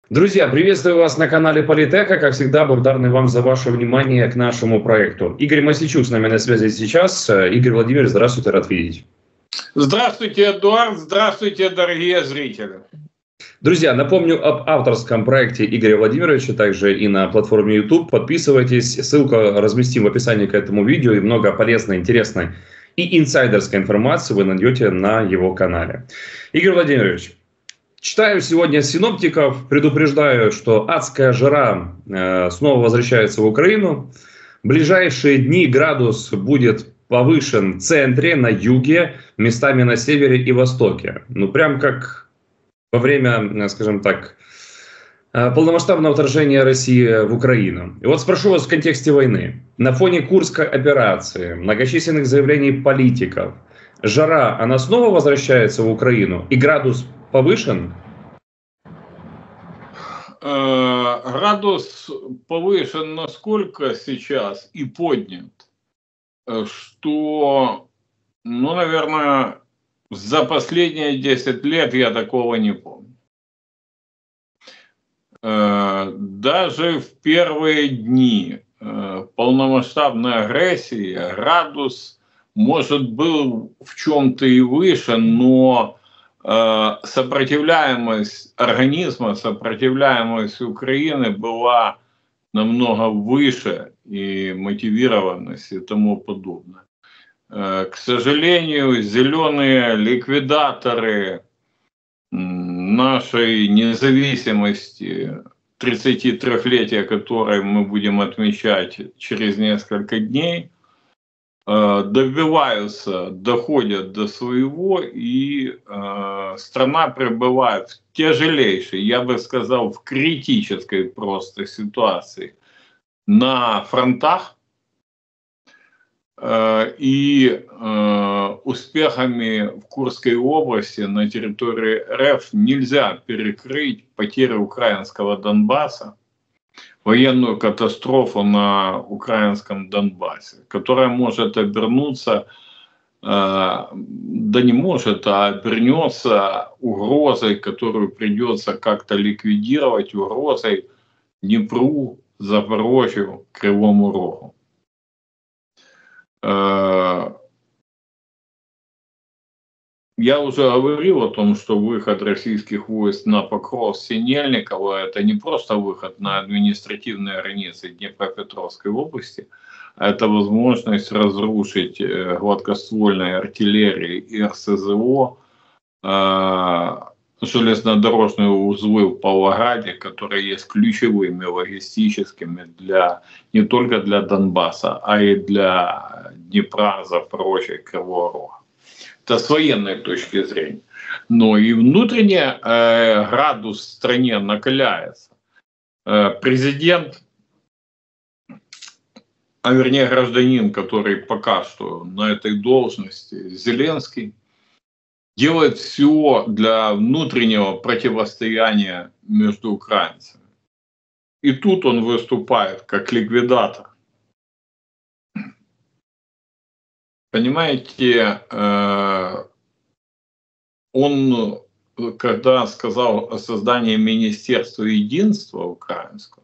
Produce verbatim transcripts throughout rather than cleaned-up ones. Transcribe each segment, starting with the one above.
Друзья, приветствую вас на канале Политека. Как всегда, благодарны вам за ваше внимание к нашему проекту. Игорь Масичук с нами на связи сейчас. Игорь Владимирович, здравствуйте, рад видеть. Здравствуйте, Эдуард. Здравствуйте, дорогие зрители. Друзья, напомню об авторском проекте Игоря Владимировича, также и на платформе YouTube. Подписывайтесь, ссылку разместим в описании к этому видео, и много полезной, интересной и инсайдерской информации вы найдете на его канале. Игорь Владимирович, читаю сегодня синоптиков, предупреждаю, что адская жара э, снова возвращается в Украину. В ближайшие дни градус будет повышен в центре, на юге, местами на севере и востоке. Ну, прям как во время, скажем так, полномасштабного вторжения России в Украину. И вот спрошу вас в контексте войны. На фоне Курской операции, многочисленных заявлений политиков, жара, она снова возвращается в Украину и градус повышен? Градус повышен насколько сейчас и поднят, что, ну, наверное, за последние десять лет я такого не помню. Даже в первые дни полномасштабной агрессии градус, может, был в чем-то и выше, но сопротивляемость организма, сопротивляемость Украины была намного выше, и мотивированность и тому подобное. К сожалению, зеленые ликвидаторы нашей независимости, тридцатитрёхлетия которой мы будем отмечать через несколько дней, добиваются, доходят до своего, и э, страна пребывает в тяжелейшей, я бы сказал, в критической просто ситуации на фронтах, э, и э, успехами в Курской области на территории РФ нельзя перекрыть потери украинского Донбасса, военную катастрофу на украинском Донбассе, которая может обернуться, э, да не может, а обернется угрозой, которую придется как-то ликвидировать, угрозой Днепру, Запорожью, Кривому Рогу. Э, Я уже говорил о том, что выход российских войск на Покровск Синельниково – это не просто выход на административные границы Днепропетровской области, а это возможность разрушить гладкоствольной артиллерии и РСЗО э, железнодорожные узлы в Павлограде, которые есть ключевыми логистическими для, не только для Донбасса, а и для Днепра, Запорожья, Кривого Рога. Это с военной точки зрения. Но и внутренне э, градус в стране накаляется. Э, президент, а вернее гражданин, который пока что на этой должности, Зеленский, делает все для внутреннего противостояния между украинцами. И тут он выступает как ликвидатор. Понимаете, он, когда сказал о создании Министерства единства украинского,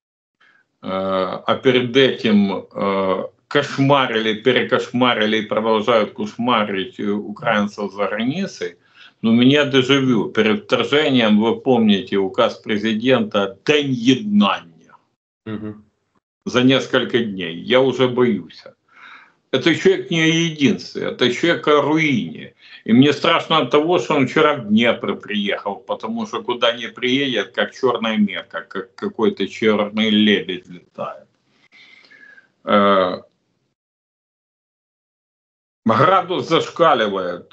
а перед этим кошмарили, перекошмарили и продолжают кошмарить украинцев за границей, но у меня дежавю. Перед вторжением, вы помните, указ президента «День єднання» угу. за несколько дней. Я уже боюсь. Это человек не о единстве, это человек о руине. И мне страшно от того, что он вчера в Днепр приехал, потому что куда не приедет, как черная мерка, как какой-то черный лебедь летает. Градус зашкаливает.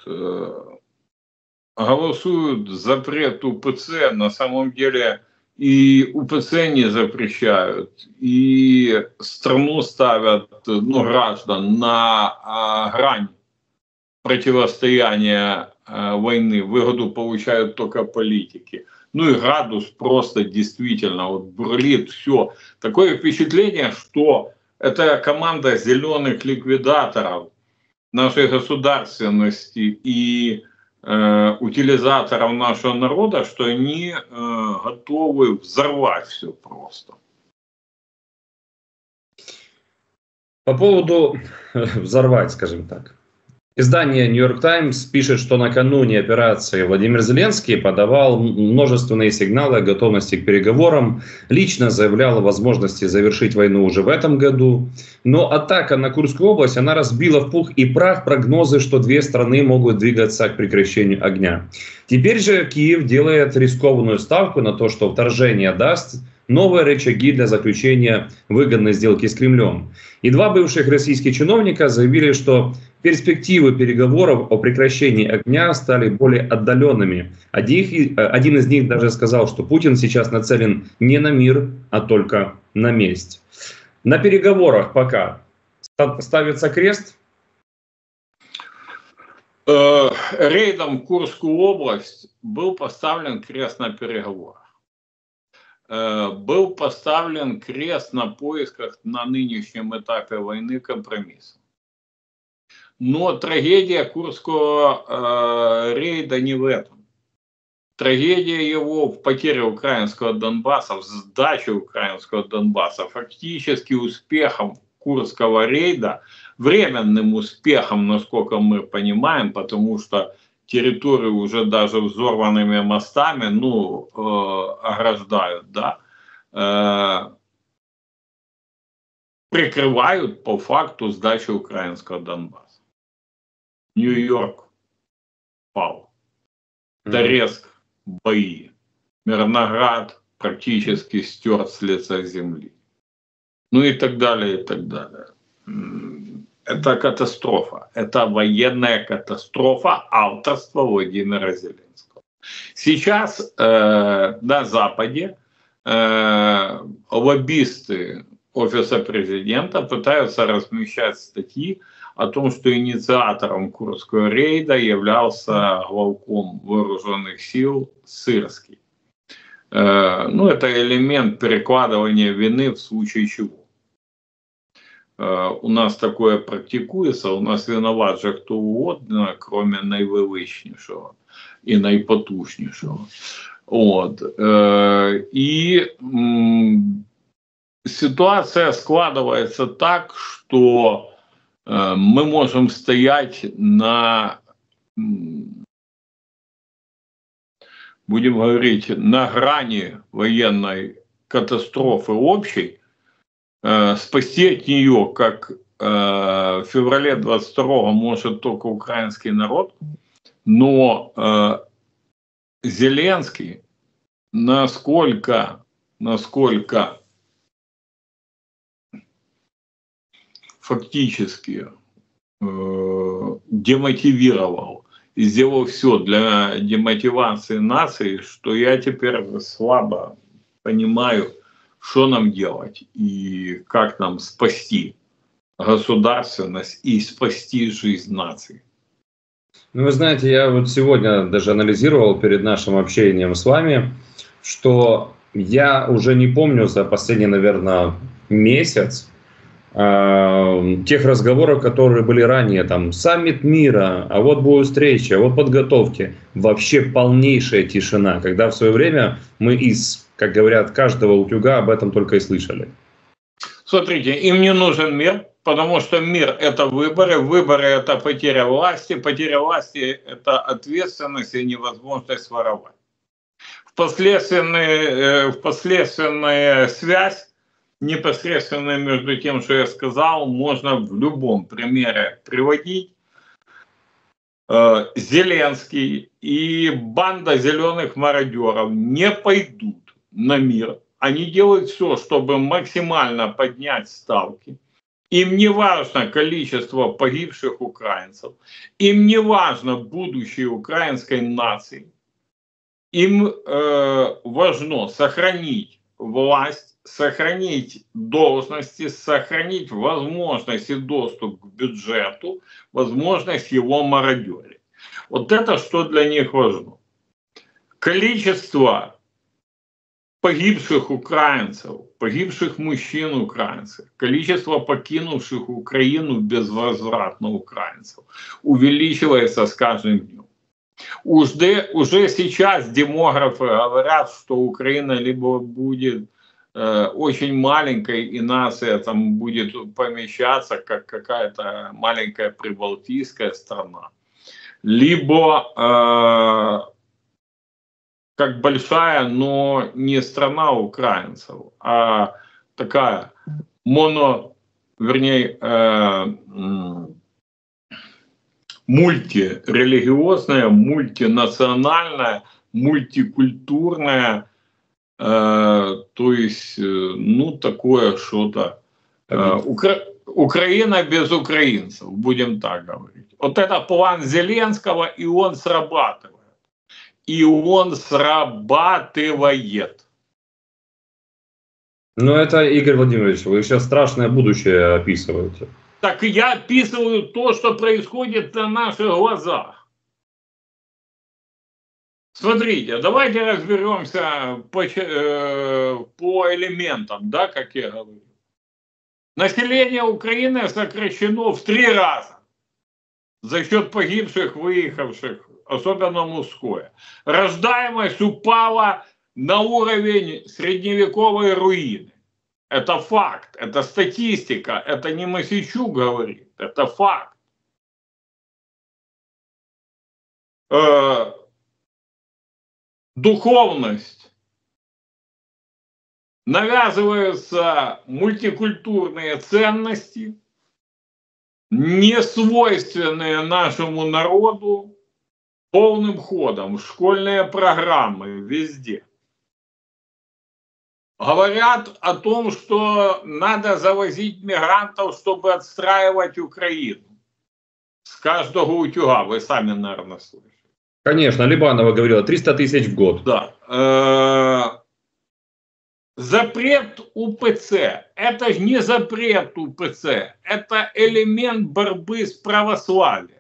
Голосуют запрет УПЦ, на самом деле и УПЦ не запрещают, и страну ставят, ну, граждан на а, грань противостояния а, войны. Выгоду получают только политики. Ну и градус просто действительно вот бурлит все. Такое впечатление, что это команда зеленых ликвидаторов нашей государственности и э, утилизаторов нашего народа, что они э, готовы взорвать все просто. По поводу взорвать, скажем так. Издание New York Times пишет, что накануне операции Владимир Зеленский подавал множественные сигналы о готовности к переговорам, лично заявлял о возможности завершить войну уже в этом году. Но атака на Курскую область, она разбила в пух и прах прогнозы, что две страны могут двигаться к прекращению огня. Теперь же Киев делает рискованную ставку на то, что вторжение даст новые рычаги для заключения выгодной сделки с Кремлем. И два бывших российских чиновника заявили, что перспективы переговоров о прекращении огня стали более отдаленными. Один, один из них даже сказал, что Путин сейчас нацелен не на мир, а только на месть. На переговорах пока ставится крест? Рейдом в Курскую область был поставлен крест на переговорах. Был поставлен крест на поисках на нынешнем этапе войны компромисса. Но трагедия Курского э, рейда не в этом. Трагедия его в потере украинского Донбасса, в сдаче украинского Донбасса, фактически успехом Курского рейда, временным успехом, насколько мы понимаем, потому что территорию уже даже взорванными мостами, ну, э, ограждают, да, э, прикрывают по факту сдачи украинского Донбасса. Нью-Йорк пал. Торецк – бои. Мирноград практически стерт с лица земли. Ну и так далее, и так далее. Это катастрофа. Это военная катастрофа авторства Владимира Зеленского. Сейчас э, на Западе э, лоббисты Офиса президента пытаются размещать статьи о том, что инициатором Курского рейда являлся главком вооруженных сил Сырский. Э, ну, это элемент перекладывания вины в случае чего. Э, у нас такое практикуется, у нас виноват же кто угодно, кроме найвеличнішого и найпотужнішого. Вот. Э, и м- ситуация складывается так, что мы можем стоять на, будем говорить, на грани военной катастрофы общей, спасти от нее, как в феврале двадцать второго может только украинский народ, но Зеленский, насколько, насколько фактически э, демотивировал и сделал все для демотивации нации, что я теперь слабо понимаю, что нам делать и как нам спасти государственность и спасти жизнь нации. Ну, вы знаете, я вот сегодня даже анализировал перед нашим общением с вами, что я уже не помню за последний, наверное, месяц, тех разговоров, которые были ранее, там, саммит мира, а вот будет встреча, а вот подготовки. Вообще полнейшая тишина, когда в свое время мы из, как говорят, каждого утюга об этом только и слышали. Смотрите, им не нужен мир, потому что мир – это выборы, выборы – это потеря власти, потеря власти – это ответственность и невозможность воровать. Впоследственная, впоследственная связь непосредственно между тем, что я сказал, можно в любом примере приводить. Зеленский и банда зеленых мародеров не пойдут на мир. Они делают все, чтобы максимально поднять ставки. Им не важно количество погибших украинцев. Им не важно будущее украинской нации. Им э, важно сохранить власть, сохранить должности, сохранить возможность и доступ к бюджету, возможность его мародерить. Вот это что для них важно. Количество погибших украинцев, погибших мужчин украинцев, количество покинувших Украину безвозвратно украинцев увеличивается с каждым днем. Уже, уже сейчас демографы говорят, что Украина либо будет э, очень маленькой, и нация там будет помещаться, как какая-то маленькая прибалтийская страна, либо э, как большая, но не страна украинцев, а такая моно, вернее, э, мультирелигиозная, мультинациональная, мультикультурная, э, то есть, э, ну, такое что-то. Э, Укра... Украина без украинцев, будем так говорить. Вот это план Зеленского, и он срабатывает. И он срабатывает. Ну, это, Игорь Владимирович, вы сейчас страшное будущее описываете. Так я описываю то, что происходит на наших глазах. Смотрите, давайте разберемся по, э, по элементам, да, как я говорю. Население Украины сокращено в три раза за счет погибших, выехавших, особенно мужское. Рождаемость упала на уровень средневековой руины. Это факт, это статистика, это не Мосичук говорит, это факт. Э, духовность. Навязываются мультикультурные ценности, не свойственные нашему народу, полным ходом, школьные программы везде. Говорят о том, что надо завозить мигрантов, чтобы отстраивать Украину. С каждого утюга, вы сами, наверное, слышали. Конечно, Либанова говорила, триста тысяч в год. Да. Запрет УПЦ – это же не запрет УПЦ, это элемент борьбы с православием.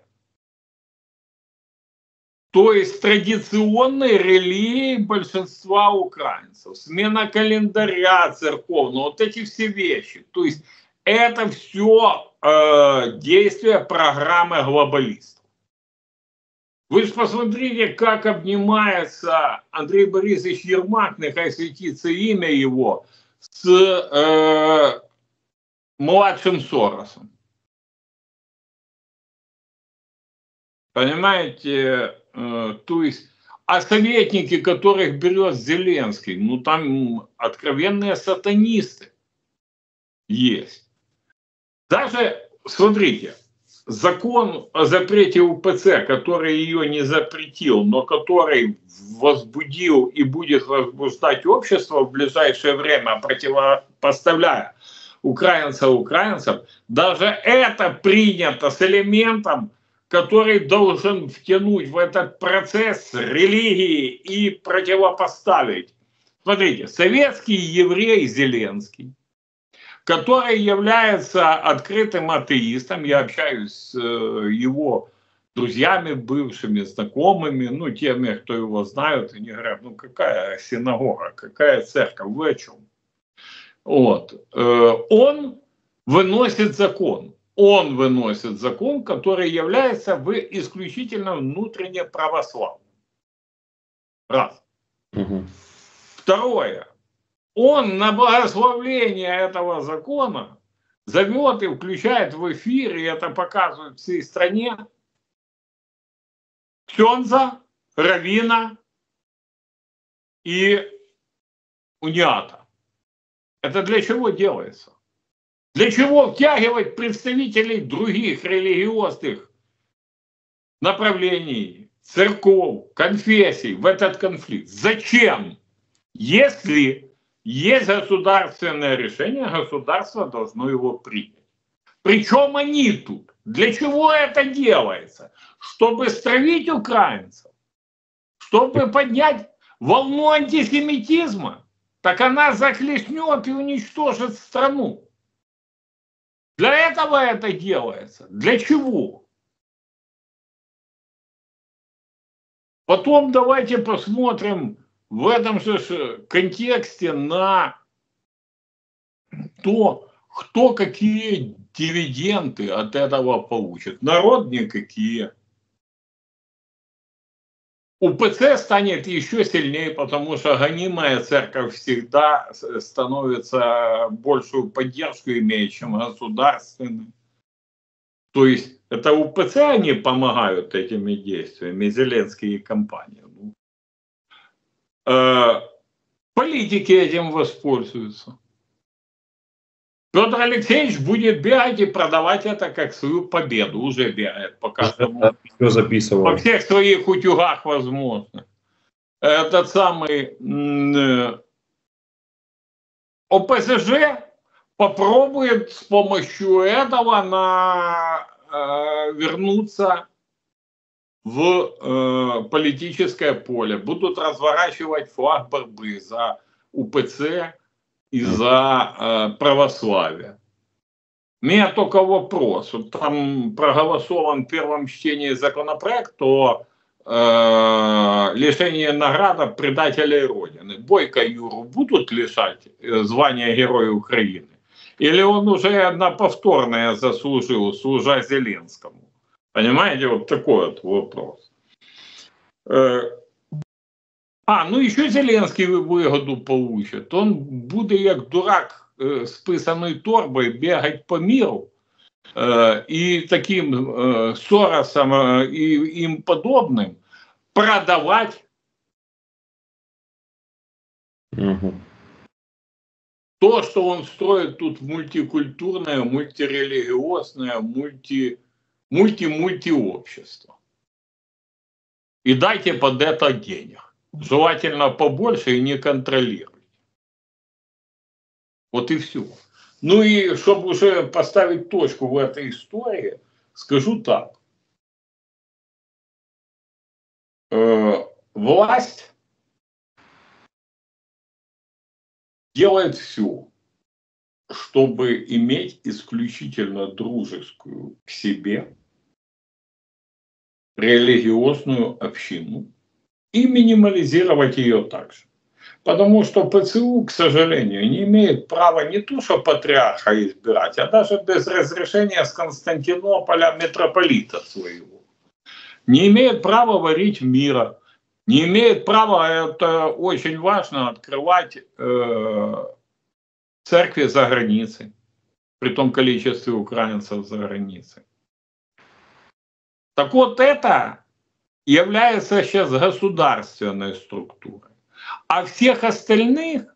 То есть традиционной религии большинства украинцев, смена календаря церковного, вот эти все вещи. То есть это все э, действия программы глобалистов. Вы же посмотрите, как обнимается Андрей Борисович Ермак, нехай светится имя его, с э, младшим Соросом. Понимаете, э, то есть, а советники, которых берет Зеленский, ну там откровенные сатанисты есть. Даже, смотрите, закон о запрете УПЦ, который ее не запретил, но который возбудил и будет возбуждать общество в ближайшее время, противопоставляя украинцев украинцам, даже это принято с элементом, который должен втянуть в этот процесс религии и противопоставить. Смотрите, советский еврей Зеленский, который является открытым атеистом, я общаюсь с его друзьями, бывшими, знакомыми, ну, теми, кто его знают, они говорят, ну, какая синагога, какая церковь, вы о чем? Вот. Он выносит закон. Он выносит закон, который является в исключительно внутренне православным. Раз. Угу. Второе. Он на благословление этого закона зовет и включает в эфир, и это показывает всей стране, ксенза, раввина и униата. Это для чего делается? Для чего втягивать представителей других религиозных направлений, церков, конфессий в этот конфликт? Зачем? Если есть государственное решение, государство должно его принять. Причем они тут. Для чего это делается? Чтобы стравить украинцев? Чтобы поднять волну антисемитизма? Так она захлестнет и уничтожит страну. Для этого это делается. Для чего? Потом давайте посмотрим в этом же контексте на то, кто какие дивиденды от этого получит. Народ никакие. УПЦ станет еще сильнее, потому что гонимая церковь всегда становится большую поддержку имеет, чем государственная. То есть это УПЦ они помогают этими действиями, Зеленский и компания. Э, политики этим воспользуются. Петр Алексеевич будет бегать и продавать это как свою победу. Уже бегает по каждому. Все записывал. Во всех своих утюгах возможно. Этот самый ОПЗЖ попробует с помощью этого на, э, вернуться в э, политическое поле. Будут разворачивать флаг борьбы за УПЦ и за э, православие. У меня только вопрос. Вот там проголосован в первом чтении законопроект о э, лишении награды предателей Родины. Бойко Юру будут лишать звания Героя Украины? Или он уже на повторное заслужил, служа Зеленскому? Понимаете, вот такой вот вопрос. Э, А, ну еще Зеленський вигоду получить. Он буде як дурак е, з писаною торбою бігати по міру е, і таким е, Соросом е, і їм подобним продавати Угу. то, что он строит тут мультикультурное, мультирелигиозное, мульти, мульти-мульти-общество. И дайте под это денег. Желательно побольше и не контролируйте. Вот и все. Ну и чтобы уже поставить точку в этой истории, скажу так. Э, власть делает все, чтобы иметь исключительно дружескую к себе религиозную общину и минимализировать ее также. Потому что ПЦУ, к сожалению, не имеет права не то что патриарха избирать, а даже без разрешения с Константинополя митрополита своего. Не имеет права варить мира, не имеет права, это очень важно, открывать э, церкви за границей, при том количестве украинцев за границей. Так вот это является сейчас государственной структурой. А всех остальных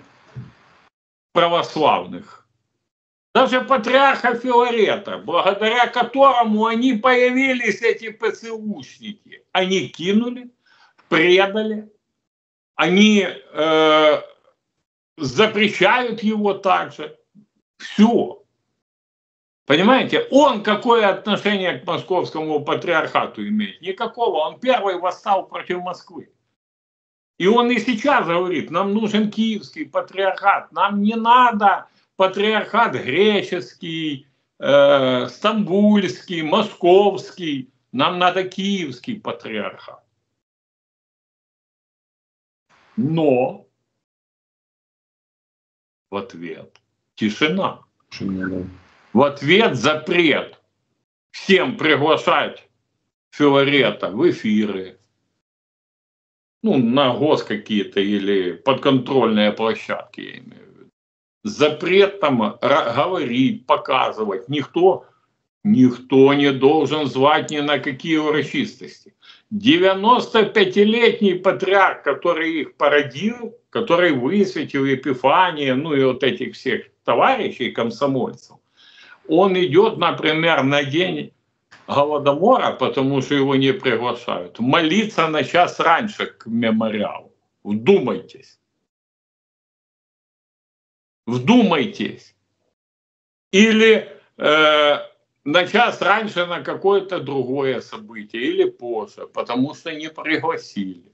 православных, даже патриарха Филарета, благодаря которому они появились, эти ПЦУшники, они кинули, предали, они э, запрещают его также. Все. Понимаете, он какое отношение к московскому патриархату имеет? Никакого. Он первый восстал против Москвы. И он и сейчас говорит, нам нужен киевский патриархат, нам не надо патриархат греческий, э, стамбульский, московский, нам надо киевский патриархат. Но в ответ тишина. В ответ запрет всем приглашать Филарета в эфиры, ну, на гос какие-то или подконтрольные площадки, я имею в виду. Запрет там говорить, показывать. Никто, никто не должен звать ни на какие урочистости. девяностопятилетний патриарх, который их породил, который высветил Епифания, ну и вот этих всех товарищей, комсомольцев, он идет, например, на день Голодомора, потому что его не приглашают, молиться на час раньше к мемориалу. Вдумайтесь. Вдумайтесь. Или э, на час раньше на какое-то другое событие, или позже, потому что не пригласили.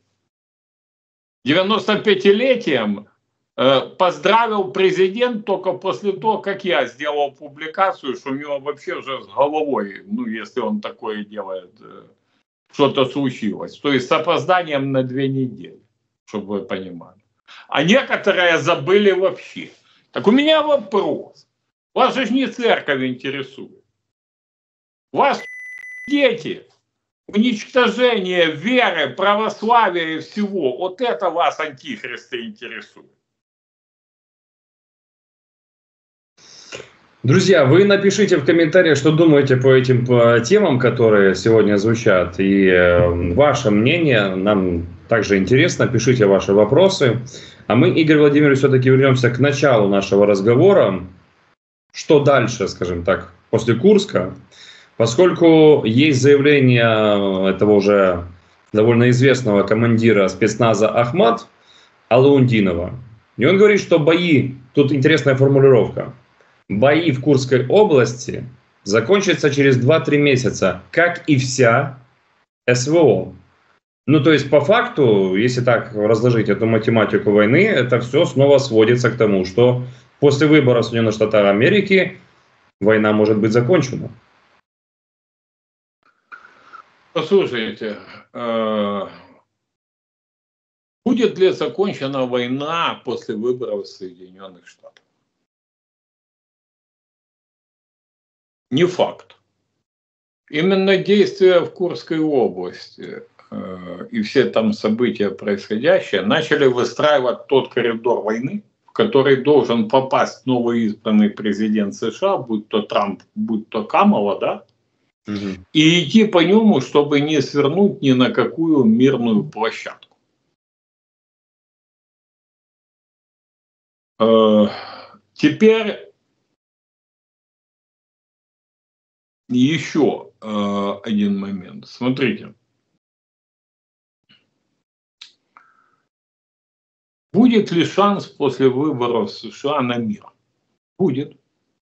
девяностопятилетием поздравил президент только после того, как я сделал публикацию, что у него вообще уже с головой, ну, если он такое делает, что-то случилось. То есть с опозданием на две недели, чтобы вы понимали. А некоторые забыли вообще. Так у меня вопрос. Вас же не церковь интересует. Вас дети уничтожение веры, православия и всего. Вот это вас, антихристы, интересует. Друзья, вы напишите в комментариях, что думаете по этим по темам, которые сегодня звучат. И э, ваше мнение нам также интересно. Пишите ваши вопросы. А мы, Игорь Владимирович, все-таки вернемся к началу нашего разговора. Что дальше, скажем так, после Курска? Поскольку есть заявление этого уже довольно известного командира спецназа Ахмат Алаундинова. И он говорит, что бои, тут интересная формулировка, бои в Курской области закончатся через два-три месяца, как и вся СВО. Ну, то есть, по факту, если так разложить эту математику войны, это все снова сводится к тому, что после выборов Соединенных Штатов Америки война может быть закончена. Послушайте, будет ли закончена война после выборов Соединенных Штатов? Не факт. Именно действия в Курской области э, и все там события происходящие начали выстраивать тот коридор войны, в который должен попасть новоизбранный президент США, будь то Трамп, будь то Камала, да, угу. И идти по нему, чтобы не свернуть ни на какую мирную площадку. Э, теперь еще э, один момент. Смотрите. Будет ли шанс после выборов США на мир? Будет.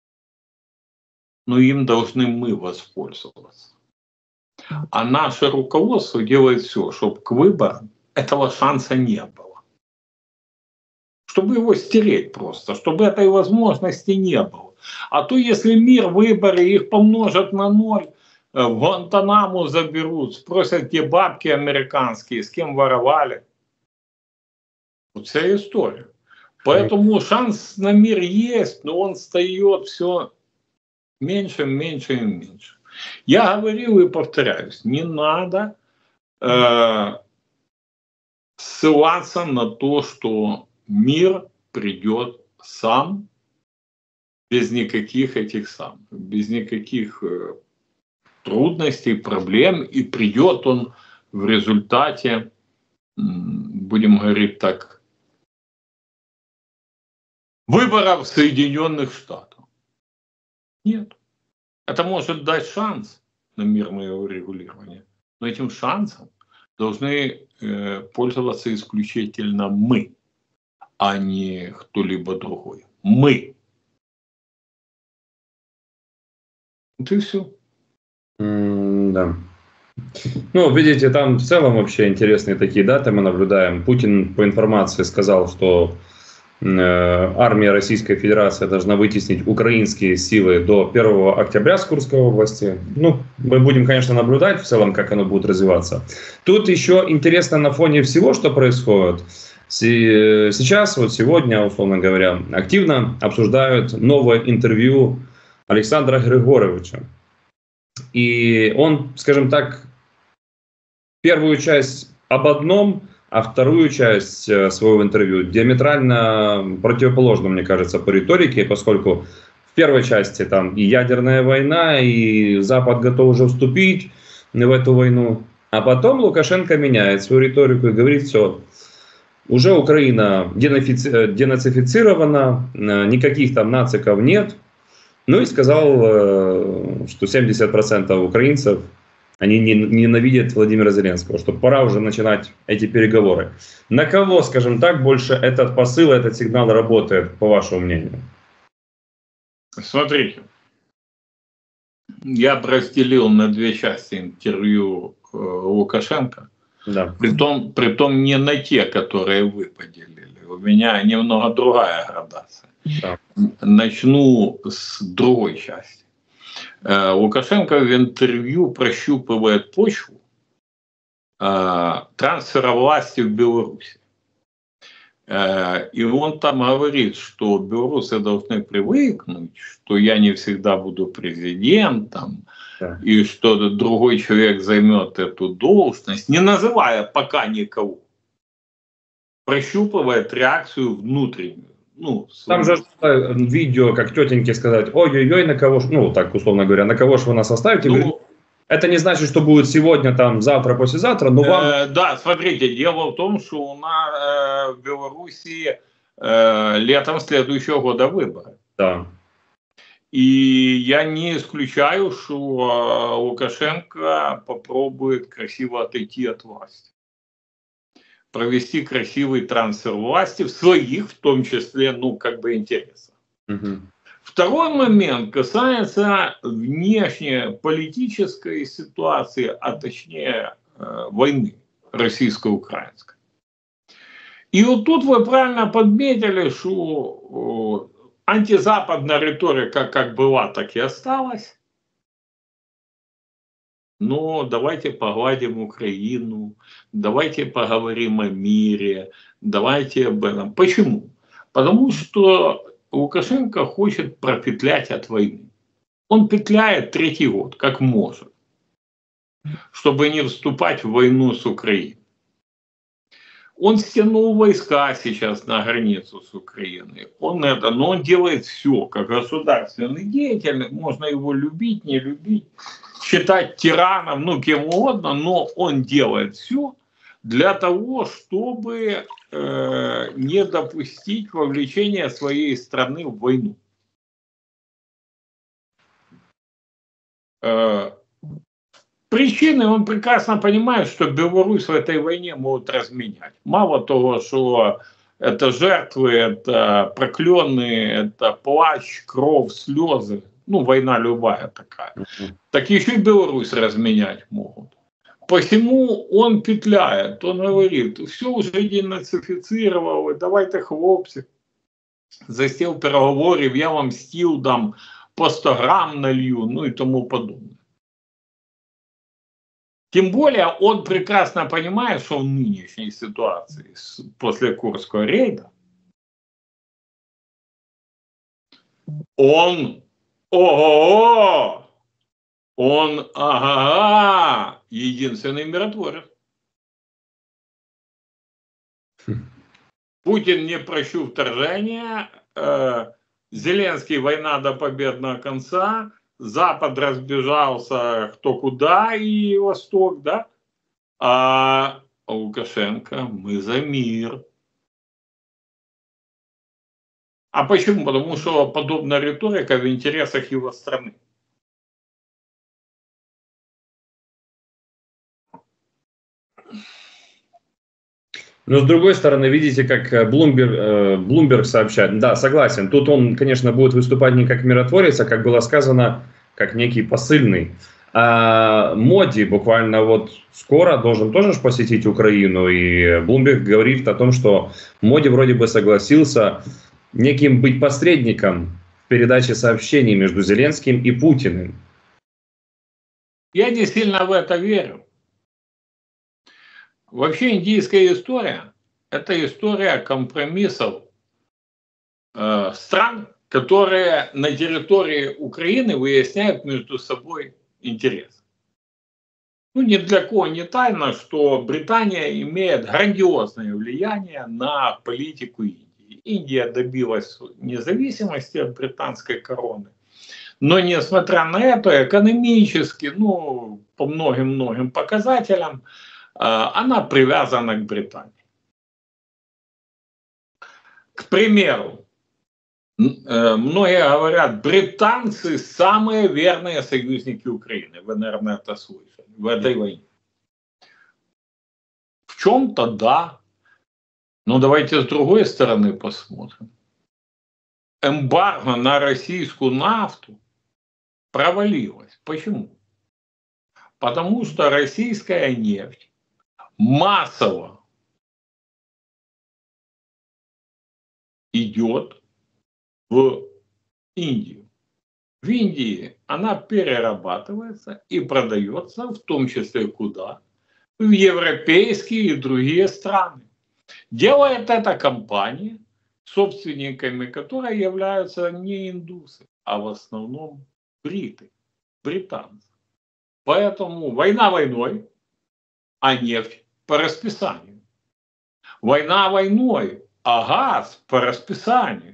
Но им должны мы воспользоваться. А наше руководство делает все, чтобы к выборам этого шанса не было. Чтобы его стереть просто, чтобы этой возможности не было. А то, если мир, выборы, их помножат на ноль, в Гуантанаму заберут, спросят, где бабки американские, с кем воровали. Вот вся история. Поэтому шанс на мир есть, но он встает все меньше, меньше и меньше. Я говорил и повторяюсь, не надо э, ссылаться на то, что мир придет сам, без никаких этих самых, без никаких э, трудностей, проблем, и придет он в результате, будем говорить так, выборов Соединенных Штатов. Нет. Это может дать шанс на мирное урегулирование, но этим шансом должны э, пользоваться исключительно мы, а не кто-либо другой. Мы. Это и все. Mm, да. Ну, видите, там в целом вообще интересные такие даты мы наблюдаем. Путин по информации сказал, что э, армия Российской Федерации должна вытеснить украинские силы до первого октября с Курской области. Ну, мы будем, конечно, наблюдать в целом, как оно будет развиваться. Тут еще интересно на фоне всего, что происходит. Сейчас, вот сегодня, условно говоря, активно обсуждают новое интервью Александра Григоровича. И он, скажем так, первую часть об одном, а вторую часть своего интервью диаметрально противоположно, мне кажется, по риторике, поскольку в первой части там и ядерная война, и Запад готов уже вступить в эту войну. А потом Лукашенко меняет свою риторику и говорит: все, уже Украина денафици... денацифицирована, никаких там нациков нет. Ну и сказал, что семьдесят процентов украинцев, они ненавидят Владимира Зеленского, что пора уже начинать эти переговоры. На кого, скажем так, больше этот посыл, этот сигнал работает, по вашему мнению? Смотрите, я разделил на две части интервью э, Лукашенко, да. притом, притом не на те, которые вы поделили. У меня немного другая градация. Да. Начну с другой части. Э, Лукашенко в интервью прощупывает почву э, трансфера власти в Беларуси. Э, и он там говорит, что белорусы должны привыкнуть, что я не всегда буду президентом, да. И что другой человек займет эту должность, не называя пока никого, прощупывает реакцию внутреннюю. Ну, там же видео, как тетеньки сказать, ой-ой-ой, на кого ж, ну, так условно говоря, на кого же вы нас оставите? Ну, говорит, это не значит, что будет сегодня, там, завтра, послезавтра, но вам... Э, да, смотрите, дело в том, что у нас э, в Беларуси э, летом следующего года выборы. Да. И я не исключаю, что Лукашенко попробует красиво отойти от власти. Провести красивый трансфер власти в своих, в том числе, ну, как бы, интересах. Угу. Второй момент касается внешнеполитической ситуации, а точнее э, войны российско-украинской. И вот тут вы правильно подметили, что э, антизападная риторика как была, так и осталась. Но давайте погладим Украину, давайте поговорим о мире, давайте об этом. Почему? Потому что Лукашенко хочет пропетлять от войны. Он петляет третий год, как может, чтобы не вступать в войну с Украиной. Он стянул войска сейчас на границу с Украиной. Он это, но он делает все, как государственный деятель. Можно его любить, не любить, считать тираном, ну кем угодно, но он делает все для того, чтобы э, не допустить вовлечения своей страны в войну. Э, причины он прекрасно понимает, что Беларусь в этой войне могут разменять. Мало того, что это жертвы, это проклённые, это плач, кровь, слезы. Ну, война любая такая. Так еще и Беларусь разменять могут. Посему он петляет, он говорит, все уже денацифицировали, давайте, хлопцы, за стіл переговорів, я вам стіл дам, по сто грамм налью, ну и тому подобное. Тем более он прекрасно понимает, что в нынешней ситуации, после Курского рейда, он, ого-го, он, ага, единственный миротворец. Путин не прощу вторжения, э, Зеленский война до победного конца, Запад разбежался кто куда и Восток, да? А Лукашенко, мы за мир. А почему? Потому что подобная риторика в интересах его страны. Но с другой стороны, видите, как Bloomberg, Bloomberg сообщает. Да, согласен. Тут он, конечно, будет выступать не как миротворец, а, как было сказано, как некий посыльный. А Моди буквально вот скоро должен тоже посетить Украину. И Bloomberg говорит о том, что Моди вроде бы согласился неким быть посредником в передаче сообщений между Зеленским и Путиным. Я не сильно в это верю. Вообще индийская история – это история компромиссов э, стран, которые на территории Украины выясняют между собой интерес. Ну, ни для кого не тайно, что Британия имеет грандиозное влияние на политику Индии. Индия добилась независимости от британской короны. Но несмотря на это, экономически, ну, по многим-многим показателям, она привязана к Британии. К примеру, многие говорят, британцы самые верные союзники Украины. Вы, наверное, это слышали в этой войне. В чем-то да. Но давайте с другой стороны посмотрим. Эмбарго на российскую нафту провалилось. Почему? Потому что российская нефть массово идет в Индию. В Индии она перерабатывается и продается, в том числе куда? В европейские и другие страны. Делает эта компания, собственниками которой являются не индусы, а в основном бриты, британцы. Поэтому война войной, а нефть по расписанию. Война войной, а газ по расписанию.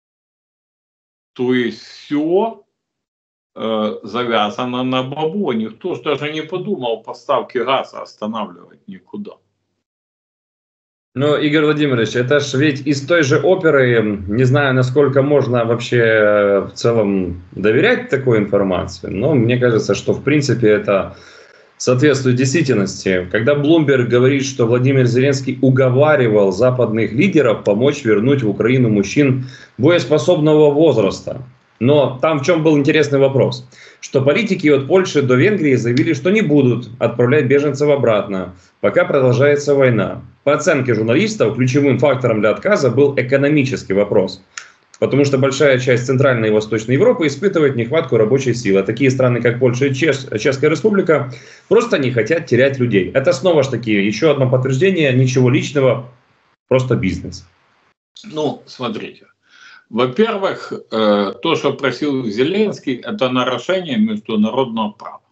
То есть все э, завязано на бабло. Никто же даже не подумал поставки газа останавливать никуда. Но, Игорь Владимирович, это ж ведь из той же оперы, не знаю, насколько можно вообще в целом доверять такой информации, но мне кажется, что в принципе это соответствует действительности. Когда Bloomberg говорит, что Владимир Зеленский уговаривал западных лидеров помочь вернуть в Украину мужчин боеспособного возраста. Но там в чем был интересный вопрос, что политики от Польши до Венгрии заявили, что не будут отправлять беженцев обратно, пока продолжается война. По оценке журналистов, ключевым фактором для отказа был экономический вопрос. Потому что большая часть Центральной и Восточной Европы испытывает нехватку рабочей силы. Такие страны, как Польша и Чеш... Чешская Республика, просто не хотят терять людей. Это снова же таки еще одно подтверждение, ничего личного, просто бизнес. Ну, смотрите. Во-первых, э, то, что просил Зеленский, это нарушение международного права.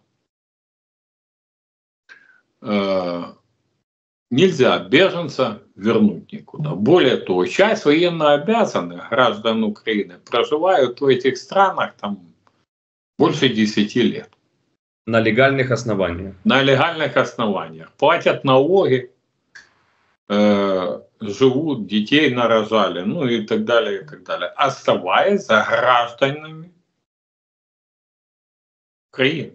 Э, нельзя беженца вернуть никуда. Более того, часть военнообязанных граждан Украины проживают в этих странах там больше десяти лет. На легальных основаниях. На легальных основаниях. Платят налоги, э, живут, детей нарожали, ну и так далее, и так далее. Оставаясь за гражданами Украины.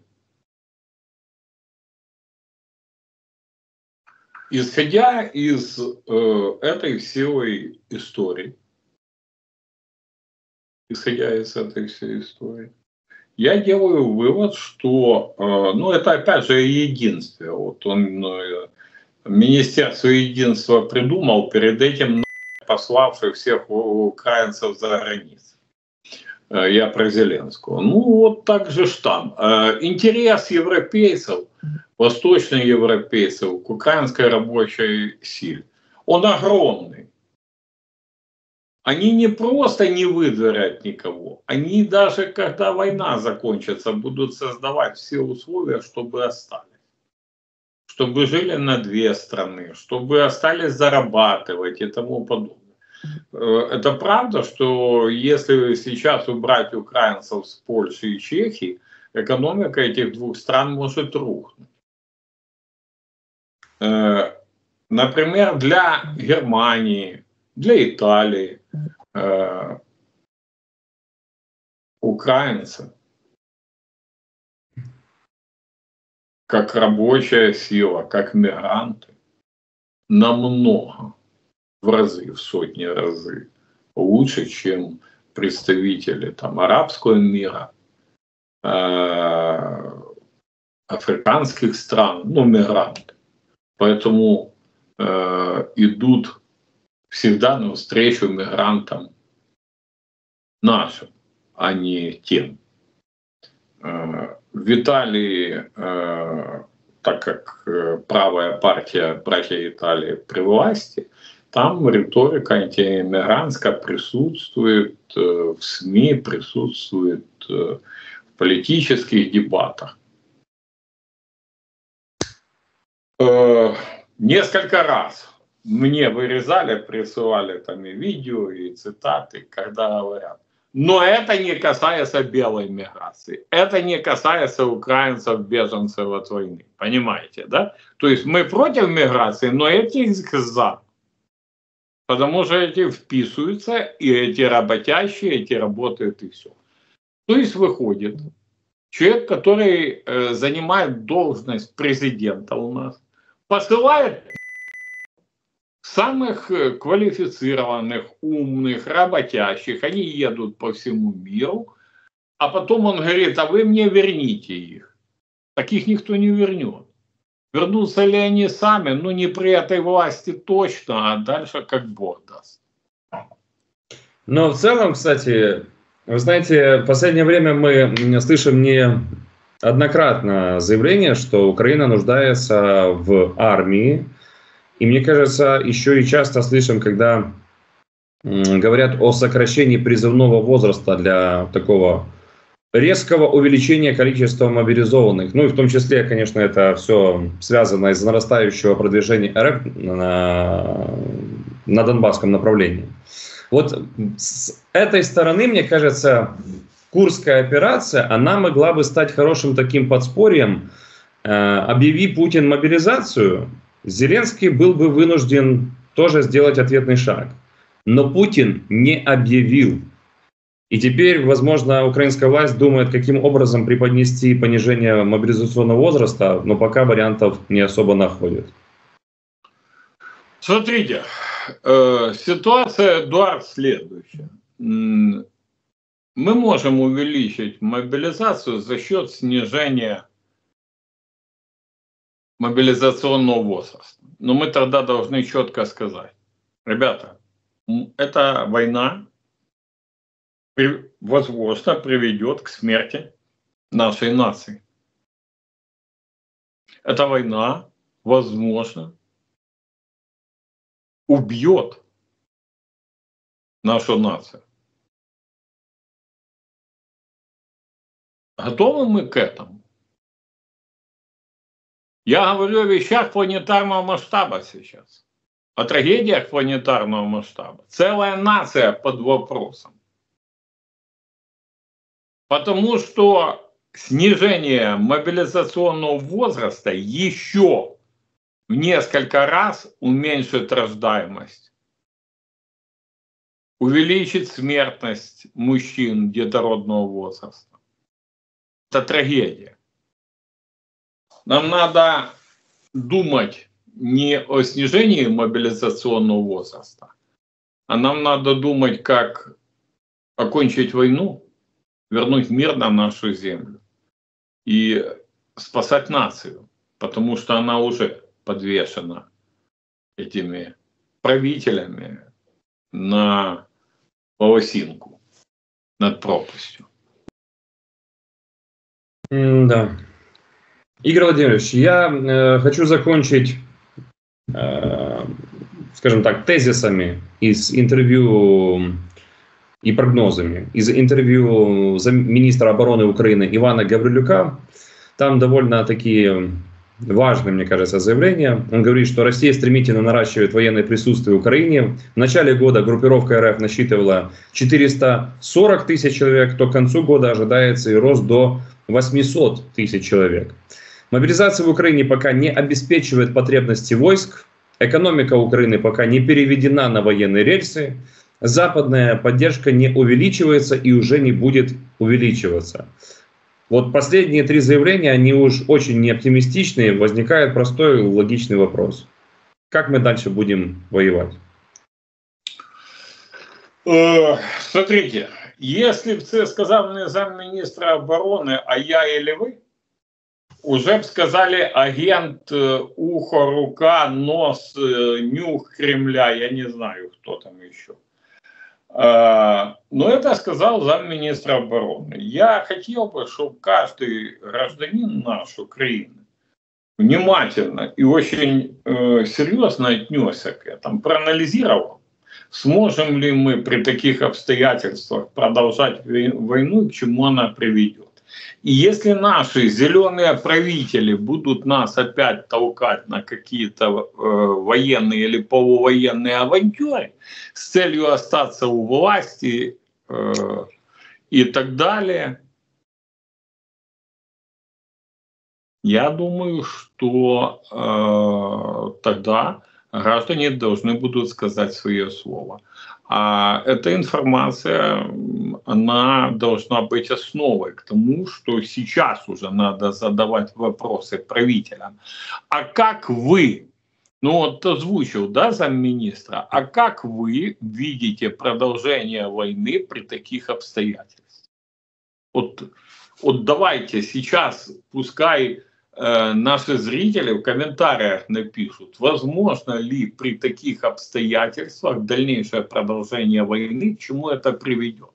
Исходя из э, этой всей истории, исходя из этой всей истории, я делаю вывод, что, э, ну это опять же единство. Вот он, э, Министерство единства придумал, перед этим пославший всех украинцев за границу. Э, я про Зеленского. Ну вот так же ж там. Э, интерес европейцев, восточноевропейцев к украинской рабочей силе, он огромный. Они не просто не выдворят никого, они даже когда война закончится, будут создавать все условия, чтобы остались. Чтобы жили на две страны, чтобы остались зарабатывать и тому подобное. Это правда, что если сейчас убрать украинцев с Польши и Чехии, экономика этих двух стран может рухнуть. Например, для Германии, для Италии э, украинцы как рабочая сила, как мигранты намного в разы, в сотни разы лучше, чем представители там арабского мира, э, африканских стран, ну мигранты. Поэтому э, идут всегда навстречу мигрантам нашим, а не тем. Э, в Италии, э, так как э, правая партия «Братья Италии» при власти, там риторика антииммигрантская присутствует э, в СМИ, присутствует э, в политических дебатах. Э, несколько раз мне вырезали, присылали там и видео, и цитаты, когда говорят. Но это не касается белой миграции. Это не касается украинцев, беженцев от войны. Понимаете, да? То есть мы против миграции, но эти за. Потому что эти вписываются, и эти работящие, эти работают, и все. То есть выходит, человек, который э, занимает должность президента у нас, посылает самых квалифицированных, умных, работящих, они едут по всему миру, а потом он говорит, а вы мне верните их. Таких никто не вернет. Вернутся ли они сами? Ну, не при этой власти точно, а дальше как Бог даст. Но в целом, кстати, вы знаете, в последнее время мы слышим неоднократно заявление, что Украина нуждается в армии. И мне кажется, еще и часто слышим, когда говорят о сокращении призывного возраста для такого резкого увеличения количества мобилизованных. Ну и в том числе, конечно, это все связано из-за нарастающего продвижения РФ на, на Донбасском направлении. Вот с этой стороны, мне кажется, Курская операция, она могла бы стать хорошим таким подспорьем. Объяви Путин мобилизацию, Зеленский был бы вынужден тоже сделать ответный шаг. Но Путин не объявил. И теперь, возможно, украинская власть думает, каким образом преподнести понижение мобилизационного возраста, но пока вариантов не особо находит. Смотрите, э, ситуация, Эдуард, следующая. Мы можем увеличить мобилизацию за счет снижения мобилизационного возраста. Но мы тогда должны четко сказать, ребята, эта война, возможно, приведет к смерти нашей нации. Эта война, возможно, убьет нашу нацию. Готовы мы к этому? Я говорю о вещах планетарного масштаба сейчас, о трагедиях планетарного масштаба. Целая нация под вопросом. Потому что снижение мобилизационного возраста еще в несколько раз уменьшит рождаемость, увеличит смертность мужчин детородного возраста. Это трагедия. Нам надо думать не о снижении мобилизационного возраста, а нам надо думать, как окончить войну, вернуть мир на нашу землю и спасать нацию, потому что она уже подвешена этими правителями на волосинку над пропастью. Да. Игорь Владимирович, я э, хочу закончить, э, скажем так, тезисами из интервью и прогнозами из интервью министра обороны Украины Ивана Гаврилюка. Там довольно такие важные, мне кажется, заявления. Он говорит, что Россия стремительно наращивает военное присутствие в Украине. В начале года группировка РФ насчитывала четыреста сорок тысяч человек, то к концу года ожидается и рост до восемьсот тысяч человек. Мобилизация в Украине пока не обеспечивает потребности войск. Экономика Украины пока не переведена на военные рельсы. Западная поддержка не увеличивается и уже не будет увеличиваться. Вот последние три заявления, они уж очень неоптимистичные. Возникает простой логичный вопрос. Как мы дальше будем воевать? Смотрите, если бы це сказав не замминистра обороны, а я или вы, уже бы сказали агент, ухо, рука, нос, нюх Кремля, я не знаю, кто там еще. Но это сказал замминистра обороны. Я хотел бы, чтобы каждый гражданин нашей Украины внимательно и очень э, серьезно отнесся к этому, проанализировал, сможем ли мы при таких обстоятельствах продолжать войну, к чему она приведет. И если наши зеленые правители будут нас опять толкать на какие-то э, военные или полувоенные авантюры с целью остаться у власти э, и так далее, я думаю, что э, тогда граждане должны будут сказать свое слово. А эта информация, она должна быть основой к тому, что сейчас уже надо задавать вопросы правителям. А как вы, ну вот озвучил, да, замминистра, а как вы видите продолжение войны при таких обстоятельствах? Вот, вот давайте сейчас, пускай наши зрители в комментариях напишут, возможно ли при таких обстоятельствах дальнейшее продолжение войны, к чему это приведет.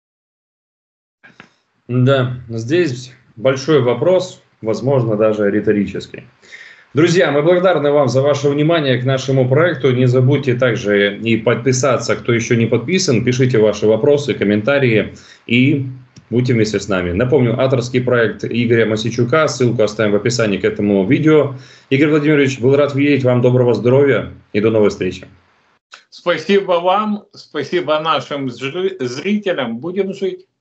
Да, здесь большой вопрос, возможно, даже риторический. Друзья, мы благодарны вам за ваше внимание к нашему проекту. Не забудьте также и подписаться, кто еще не подписан. Пишите ваши вопросы, комментарии и Будьте вместе с нами. Напомню, авторский проект Игоря Мосейчука. Ссылку оставим в описании к этому видео. Игорь Владимирович, был рад видеть. Вам доброго здоровья и до новой встречи. Спасибо вам, спасибо нашим зрителям. Будем жить.